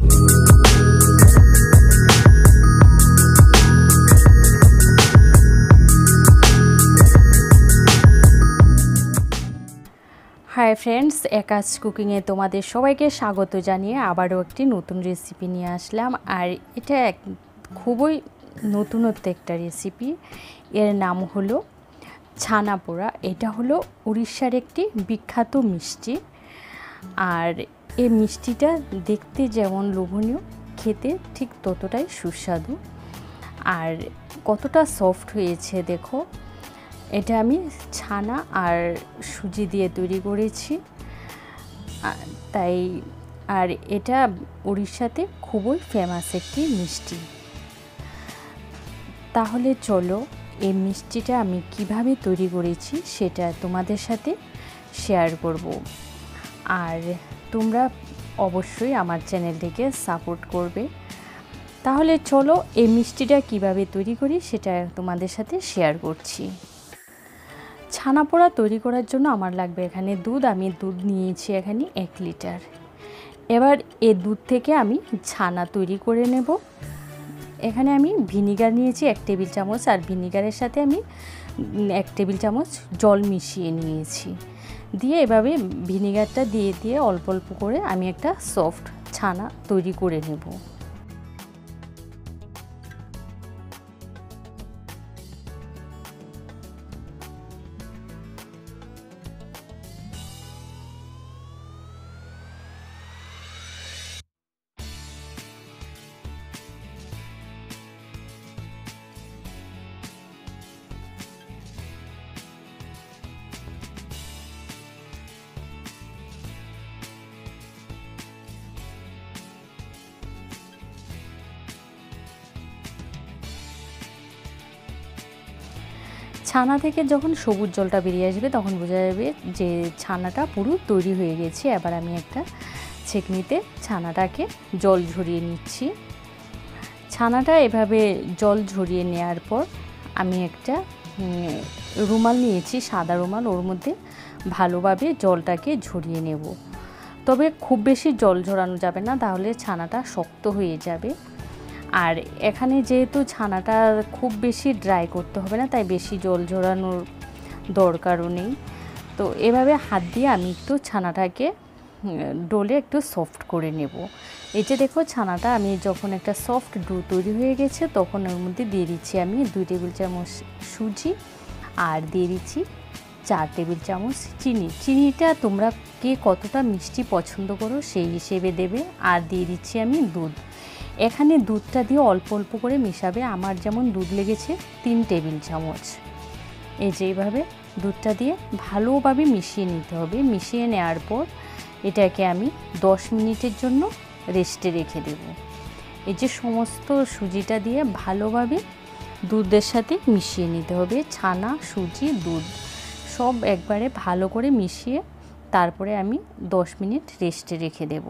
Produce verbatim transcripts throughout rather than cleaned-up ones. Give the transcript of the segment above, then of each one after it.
Hi friends, एकाज कुकिंगे तुम्हारे सबाइके स्वागत जानिए आबारो एकटी नतून रेसिपि निये आसलाम। और एटा एक खूबई नतूनत्व एक रेसिपि। एर नाम हलो छाना पोड़ा। एटा हलो उड़ीशार एकटी बिख्यात मिष्टि। और ए मिष्टिटा देखते जेमन लोभनीय, खेते ठीक ततटाई सुस्वादु। और कतटा सफ्ट हयेछे देखो। এটা আমি ছানা আর সুজি দিয়ে তৈরি করেছি, তাই আর এটা উড়িষ্যাতে খুবই ফেমাস একটি মিষ্টি। তাহলে চলো এই মিষ্টিটা আমি কিভাবে তৈরি করেছি সেটা তোমাদের সাথে শেয়ার করব। আর তোমরা অবশ্যই আমার চ্যানেলটিকে সাপোর্ট করবে। তাহলে চলো এই মিষ্টিটা কিভাবে তৈরি করি সেটা তোমাদের সাথে শেয়ার করছি। ছানা পোড়া তৈরি করার জন্য আমার লাগবে এখানে দুধ। আমি দুধ নিয়েছি এখানে এক লিটার। এবার এই দুধ থেকে আমি ছানা তৈরি করে নেব। এখানে আমি ভিনিগার নিয়েছি এক টেবিল চামচ, আর ভিনিগারের সাথে আমি এক টেবিল চামচ জল মিশিয়ে নিয়েছি। দিয়ে এভাবে ভিনিগারটা দিয়ে দিয়ে অল্প অল্প করে আমি একটা সফট ছানা তৈরি করে নেব। ছানা থেকে যখন সবুজ জলটা বেরিয়ে আসবে তখন বোঝা যাবে যে ছানাটা পুরো তৈরি হয়ে গেছে। এবার আমি একটা ছেঁকনিতে ছানাটাকে জল ঝরিয়ে নিচ্ছি। ছানাটা এভাবে জল ঝরিয়ে নেওয়ার পর আমি একটা রুমাল নিয়েছি, সাদা রুমাল, ওর মধ্যে ভালোভাবে জলটাকে ঝরিয়ে নেব। তবে খুব বেশি জল ঝরানো যাবে না, তাহলে ছানাটা শক্ত হয়ে যাবে। আর এখানে যেহেতু ছানাটা খুব বেশি ড্রাই করতে হবে না, তাই বেশি জল ঝরানোর দরকারও নেই। তো এভাবে হাত দিয়ে আমি একটু ছানাটাকে ডোলে একটু সফট করে নেব। এই যে দেখো ছানাটা আমি যখন একটা সফট ডো তৈরি হয়ে গেছে তখন ওর মধ্যে দিয়ে দিচ্ছি আমি দুই টেবিল চামচ সুজি, আর দিয়ে দিচ্ছি চার টেবিল চামচ চিনি। চিনিটা তোমরা কে কতটা মিষ্টি পছন্দ করো সেই হিসেবে দেবে। আর দিয়ে দিচ্ছি আমি দুধ। এখানে দুধটা দিয়ে অল্প অল্প করে মিশাবে। আমার যেমন দুধ লেগেছে তিন টেবিল চামচ। এই যে এইভাবে দুধটা দিয়ে ভালোভাবে মিশিয়ে নিতে হবে। মিশিয়ে নেওয়ার পর এটাকে আমি দশ মিনিটের জন্য রেস্টে রেখে দেব। এই যে সমস্ত সুজিটা দিয়ে ভালোভাবে দুধের সাথে মিশিয়ে নিতে হবে। ছানা, সুজি, দুধ সব একবারে ভালো করে মিশিয়ে তারপরে আমি দশ মিনিট রেস্টে রেখে দেব।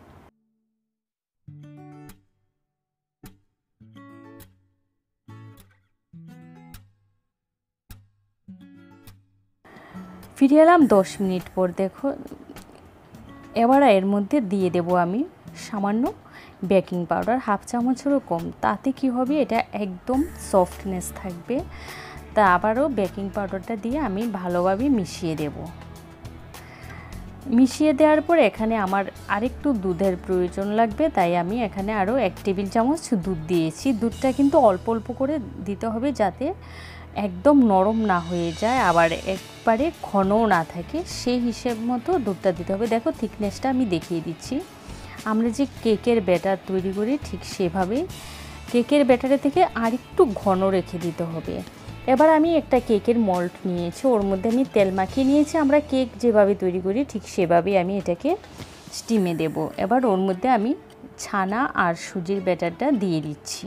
ফিরে এলাম দশ মিনিট পর। দেখো এবার এর মধ্যে দিয়ে দেব আমি সামান্য বেকিং পাউডার, হাফ চামচেরও কম। তাতে কি হবে, এটা একদম সফটনেস থাকবে। তা আবারও বেকিং পাউডারটা দিয়ে আমি ভালোভাবে মিশিয়ে দেব। মিশিয়ে দেওয়ার পর এখানে আমার আরেকটু দুধের প্রয়োজন লাগবে, তাই আমি এখানে আরও এক টেবিল চামচ দুধ দিয়েছি। দুধটা কিন্তু অল্প অল্প করে দিতে হবে যাতে একদম নরম না হয়ে যায়, আবার একবারে ঘনও না থাকে, সেই হিসেব মতো দুধটা দিতে হবে। দেখো থিকনেসটা আমি দেখিয়ে দিচ্ছি। আমরা যে কেকের ব্যাটার তৈরি করি ঠিক সেভাবেই কেকের ব্যাটারে থেকে আরেকটু ঘন রেখে দিতে হবে। এবার আমি একটা কেকের মল্ট নিয়েছি, ওর মধ্যে আমি তেল মাখিয়ে নিয়েছি। আমরা কেক যেভাবে তৈরি করি ঠিক সেভাবেই আমি এটাকে স্টিমে দেব। এবার ওর মধ্যে আমি ছানা আর সুজির ব্যাটারটা দিয়ে দিচ্ছি।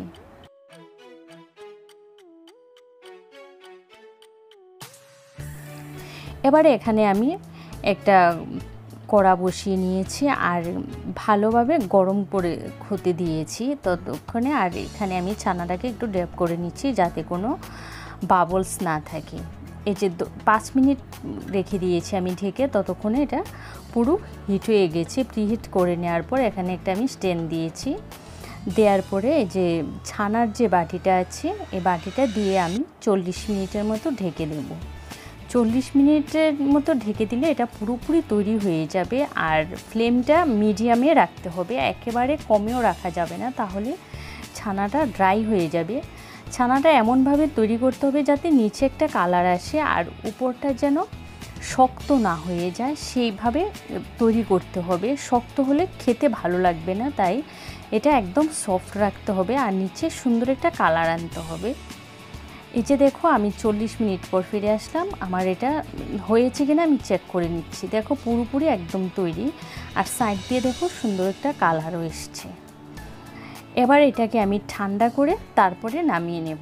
এবারে এখানে আমি একটা কড়া বসিয়ে নিয়েছি আর ভালোভাবে গরম করে হতে দিয়েছি ততক্ষণে। আর এখানে আমি ছানাটাকে একটু ড্যাপ করে নিচ্ছি যাতে কোনো বাবলস না থাকে। এই যে পাঁচ মিনিট রেখে দিয়েছি আমি ঢেকে, ততক্ষণে এটা পুরো হিট হয়ে গেছে। প্রিহিট করে নেওয়ার পর এখানে একটা আমি স্ট্যান্ড দিয়েছি, দেওয়ার পরে এই যে ছানার যে বাটিটা আছে এই বাটিটা দিয়ে আমি চল্লিশ মিনিটের মতো ঢেকে দেব। চল্লিশ মিনিটের মতো ঢেকে দিলে এটা পুরোপুরি তৈরি হয়ে যাবে। আর ফ্লেমটা মিডিয়ামে রাখতে হবে, একেবারে কমেও রাখা যাবে না, তাহলে ছানাটা ড্রাই হয়ে যাবে। ছানাটা এমনভাবে তৈরি করতে হবে যাতে নিচে একটা কালার আসে আর উপরটা যেন শক্ত না হয়ে যায়, সেইভাবে তৈরি করতে হবে। শক্ত হলে খেতে ভালো লাগবে না, তাই এটা একদম সফট রাখতে হবে আর নিচে সুন্দর একটা কালার আনতে হবে। এই যে দেখো আমি চল্লিশ মিনিট পর ফিরে আসলাম, আমার এটা হয়েছে কিনা আমি চেক করে নিচ্ছি। দেখো পুরোপুরি একদম তৈরি, আর সাইড দিয়ে দেখো সুন্দর একটা কালারও এসছে। এবার এটাকে আমি ঠান্ডা করে তারপরে নামিয়ে নেব।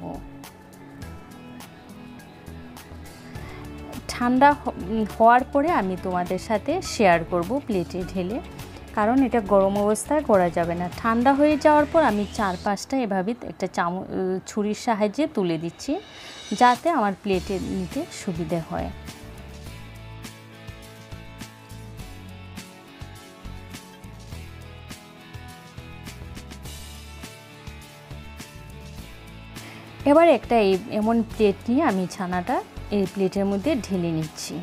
ঠান্ডা হওয়ার পরে আমি তোমাদের সাথে শেয়ার করব প্লেটে ঢেলে, কারণ এটা গরম অবস্থায় করা যাবে না। ঠান্ডা হয়ে যাওয়ার পর আমি চার পাঁচটা এভাবে একটা চামচ ছুরির সাহায্যে তুলে দিচ্ছি, যাতে আমার প্লেটে নিতে সুবিধে হয়। এবার একটা এই এমন প্লেট নিয়ে আমি ছানাটা এই প্লেটের মধ্যে ঢেলে নিচ্ছি।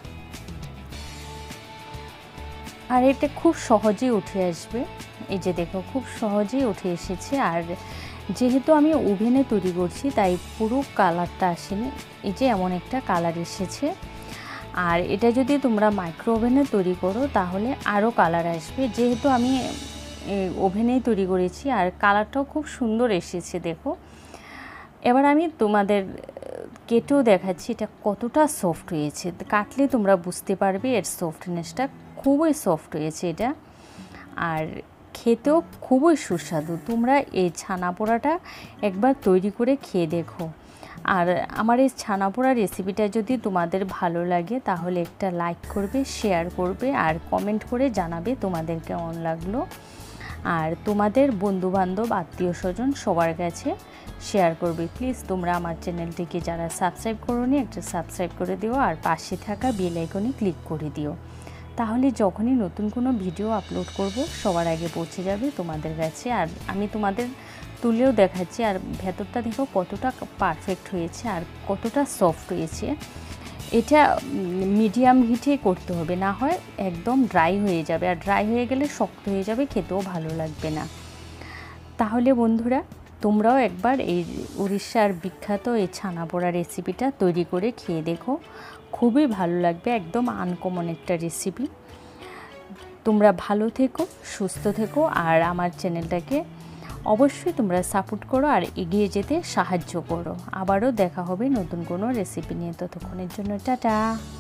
আর এটা খুব সহজেই উঠে আসবে। এই যে দেখো খুব সহজেই উঠে এসেছে। আর যেহেতু আমি ওভেনে তৈরি করছি তাই পুরো কালারটা আসেনি, এই যে এমন একটা কালার এসেছে। আর এটা যদি তোমরা মাইক্রো ওভেনে তৈরি করো তাহলে আরও কালার আসবে। যেহেতু আমি ওভেনেই তৈরি করেছি আর কালারটাও খুব সুন্দর এসেছে দেখো। এবার আমি তোমাদের কেটেও দেখাচ্ছি এটা কতটা সফট হয়েছে, কাটলে তোমরা বুঝতে পারবে এর সফটনেসটা। খুবই সফট হয়েছে এটা, আর খেতেও খুবই সুস্বাদু। তোমরা এই ছানা পোড়াটা একবার তৈরি করে খেয়ে দেখো। আর আমার এই ছানা পোড়া রেসিপিটা যদি তোমাদের ভালো লাগে তাহলে একটা লাইক করবে, শেয়ার করবে আর কমেন্ট করে জানাবে তোমাদের কেমন লাগলো। আর তোমাদের বন্ধুবান্ধব আত্মীয় স্বজন সবার কাছে শেয়ার করবে। প্লিজ তোমরা আমার চ্যানেলটিকে যারা সাবস্ক্রাইব করোনি একটা সাবস্ক্রাইব করে দিও, আর পাশে থাকা বেল আইকনে ক্লিক করে দিও, তাহলে যখনই নতুন কোনো ভিডিও আপলোড করব সবার আগে পৌঁছে যাবে তোমাদের কাছে। আর আমি তোমাদের তুলেও দেখাচ্ছি, আর ভেতরটা দেখো কতটা পারফেক্ট হয়েছে আর কতটা সফট হয়েছে। এটা মিডিয়াম হিটে করতে হবে, না হয় একদম ড্রাই হয়ে যাবে, আর ড্রাই হয়ে গেলে শক্ত হয়ে যাবে, খেতেও ভালো লাগবে না। তাহলে বন্ধুরা তোমরাও একবার এই উড়িষ্যার বিখ্যাত এই ছানা পোড়া রেসিপিটা তৈরি করে খেয়ে দেখো, খুবই ভালো লাগবে। একদম আনকমন একটা রেসিপি। তোমরা ভালো থেকো, সুস্থ থেকো, আর আমার চ্যানেলটাকে অবশ্যই তোমরা সাপোর্ট করো আর এগিয়ে যেতে সাহায্য করো। আবারও দেখা হবে নতুন কোনো রেসিপি নিয়ে, ততক্ষণের জন্য টাটা।